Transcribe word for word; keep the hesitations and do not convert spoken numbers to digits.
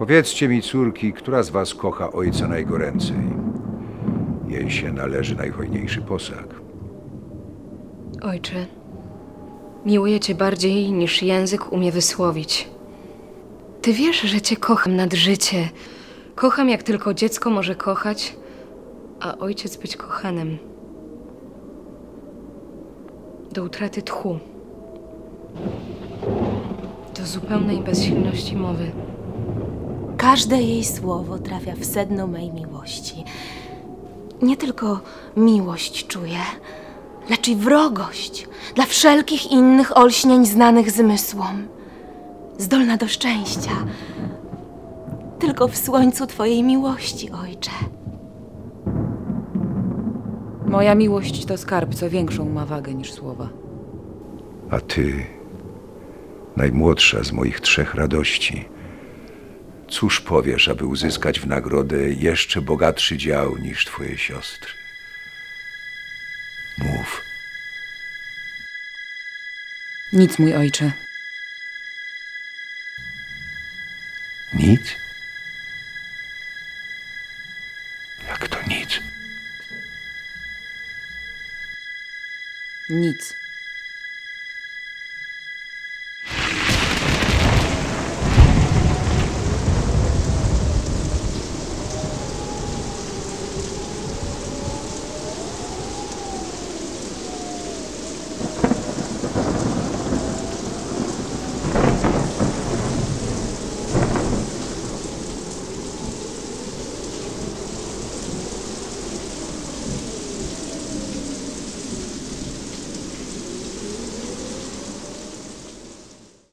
Powiedzcie mi, córki, która z was kocha ojca najgoręcej? Jej się należy najhojniejszy posag. Ojcze, miłuję cię bardziej niż język umie wysłowić. Ty wiesz, że cię kocham nad życie. Kocham, jak tylko dziecko może kochać, a ojciec być kochanym. Do utraty tchu. Do zupełnej bezsilności mowy. Każde jej słowo trafia w sedno mej miłości. Nie tylko miłość czuję, lecz i wrogość dla wszelkich innych olśnień znanych zmysłom. Zdolna do szczęścia tylko w słońcu twojej miłości, ojcze. Moja miłość to skarb, co większą ma wagę niż słowa. A ty, najmłodsza z moich trzech radości, cóż powiesz, aby uzyskać w nagrodę jeszcze bogatszy dział niż twoje siostry? Mów. Nic, mój ojcze. Nic? Jak to nic? Nic.